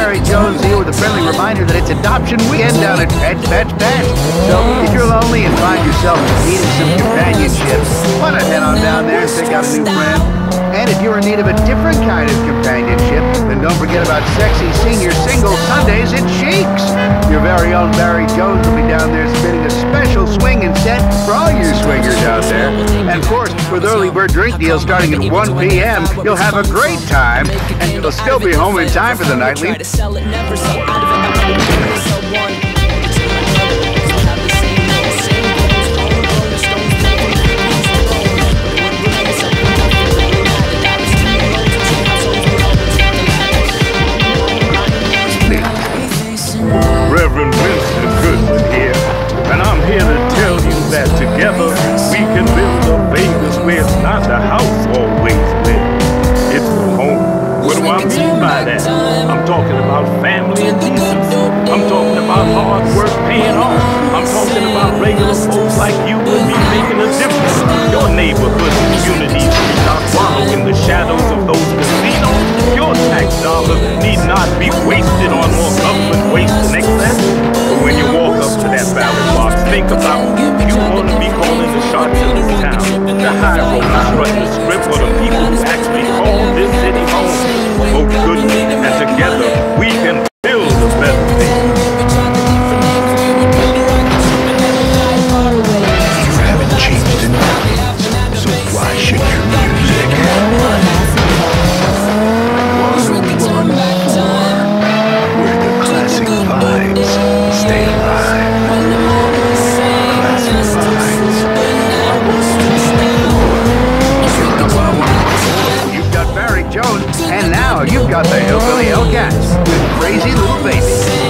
Barry Jones here with a friendly reminder that it's adoption weekend down at Pet So if you're lonely and find yourself needing some companionship, why not head on down there and pick out a new friend? And if you're in need of a different kind of companionship, then don't forget about sexy senior single Sundays at Cheeks. Your very own Barry Jones will be down there spinning a special swinging set for all you swingers out there. And of course, with early bird drink deals starting at 1 p.m., you'll have a great time, and you'll still be home in time for the nightly. Reverend Winston Goodman here, and I'm here to tell you that together we can build a Vegas where it's not the house always lives, it's the home. What do I mean by that? I'm talking about family and decency. I'm talking about hard work paying off. I'm talking about regular folks like you and me making a difference. Your neighborhood communities need not wallow in the shadows of those casinos. Your tax dollars need not be wasted on more government waste and excess. But when you walk up to that ballot box, think about you want to be calling the shots in this town. The high rollers running the script for the people who actually call this city home. Vote Goodman, and together we can build a better thing. You haven't changed enough, so why should your music? 101.4, where the classic vibes stay alive. Classic vibes. You've got Barry Jones, and now you've got the Hillbilly Hellcats with Crazy Little Baby.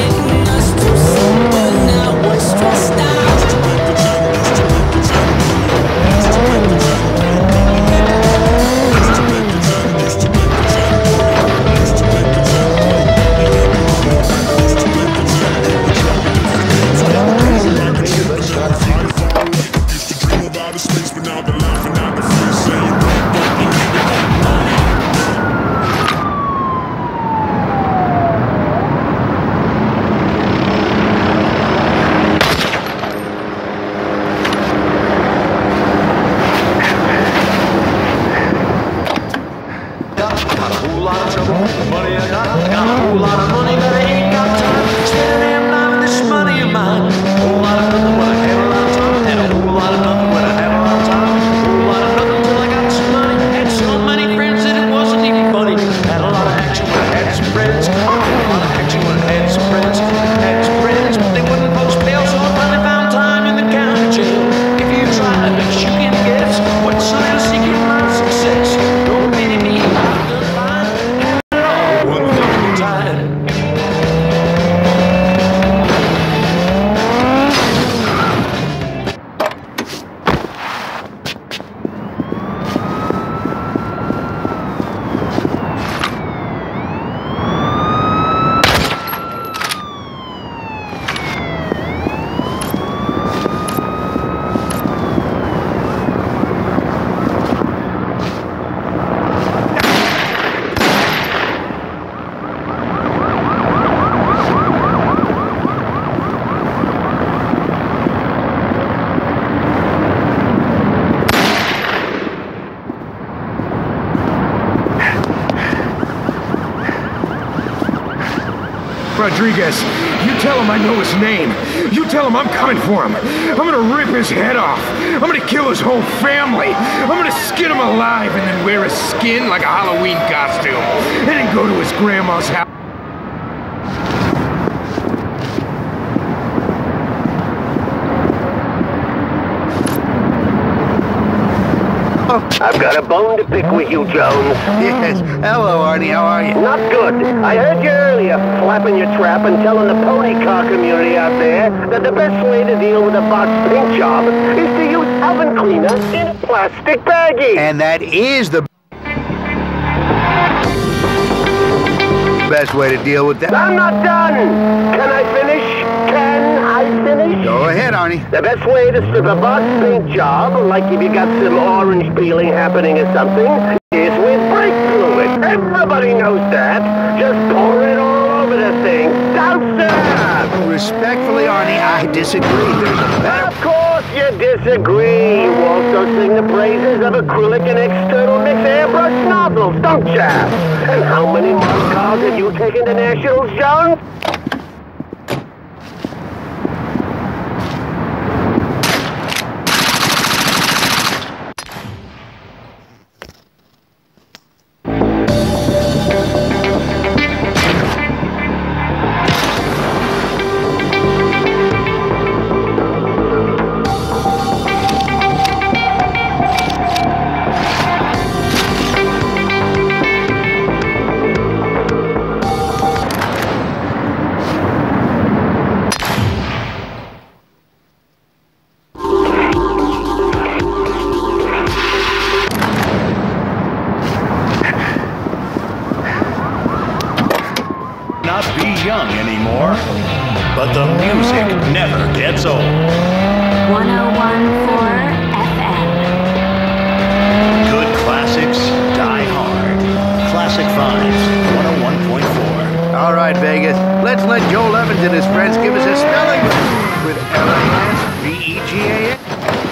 Rodriguez, you tell him I know his name. You tell him I'm coming for him. I'm gonna rip his head off. I'm gonna kill his whole family. I'm gonna skin him alive and then wear his skin like a Halloween costume. And then go to his grandma's house. I've got a bone to pick with you, Jones. Yes. Hello, Arnie. How are you? Not good. I heard you earlier flapping your trap and telling the pony car community out there that the best way to deal with a box paint job is to use oven cleaner in a plastic baggie. And that is the best way to deal with that. I'm not done. Can I finish? Can I finish? Go ahead, Arnie. The best way to strip a box paint job, like if you got some orange peeling happening or something, is with brake fluid. Everybody knows that. Just pour it all over the thing. Gangster! Respectfully, Arnie, I disagree. There's a better... Of course you disagree. You also sing the praises of acrylic and external mix airbrush nozzles, don't ya? And how many month cars have you taken to nationals, Jones? Not be young anymore, but the music never gets old. 101.4 FM. Good classics die hard. Classic Vibes 101.4. All right, Vegas. Let's let Joel Evans and his friends give us a spelling with L-A-S-V-E-G-A-N.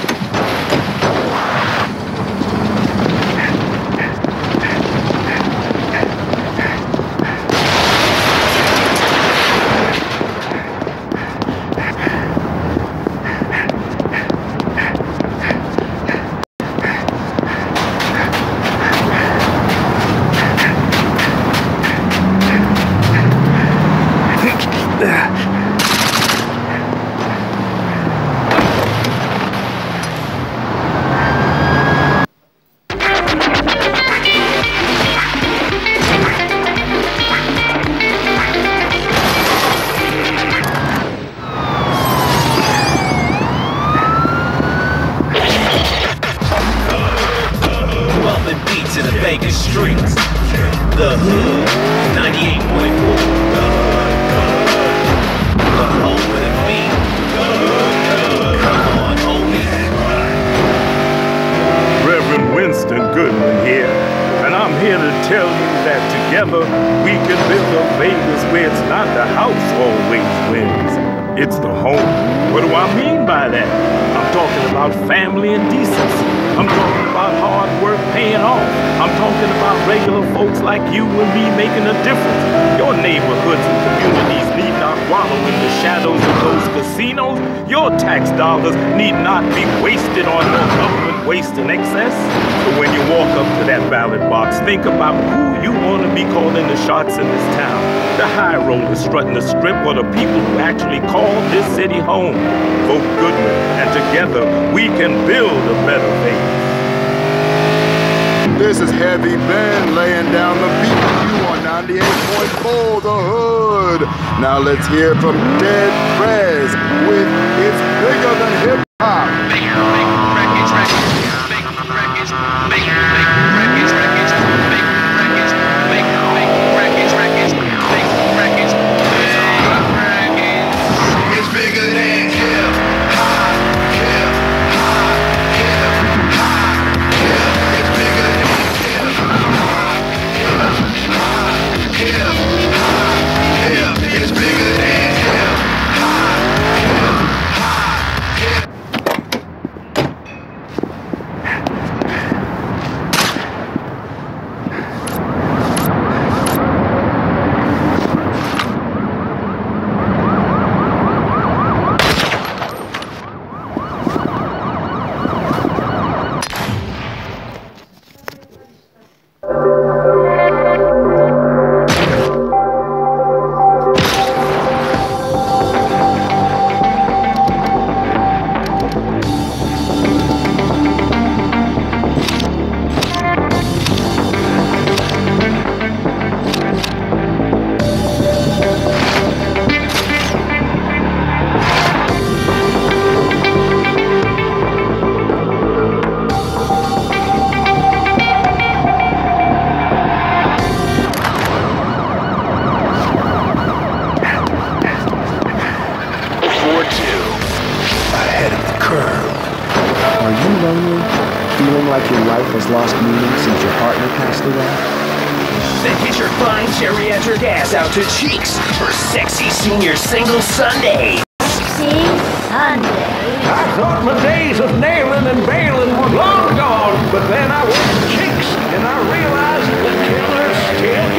To the Vegas streets, the Hood, 98.4, the home with a beat, come on homie. Reverend Winston Goodman here, and I'm here to tell you that together we can build a Vegas where it's not the house always wins, it's the home. What do I mean by that? I'm talking about family and decency. I'm talking about hard work paying off. I'm talking about regular folks like you and me making a difference. Your neighborhoods and communities need not wallow in the shadows of those casinos. Your tax dollars need not be wasted on your government waste and excess. So when you walk up to that ballot box, think about who you want to be calling the shots in this town. The high rollers strutting the strip or the people who actually call this city home. Vote Goodman, and together we can build a better Vegas. This is Heavy Ben laying down the beat for you on 98.4 The Hood. Now let's hear from Dead Prez with It's Bigger Than Hip Hop. Feeling like your life has lost meaning since your partner passed away? Then get your fine geriatric ass out to Cheeks for sexy senior single Sunday. See? Sunday. I thought my days of nailing and bailing were long gone, but then I went to Cheeks and I realized the killer still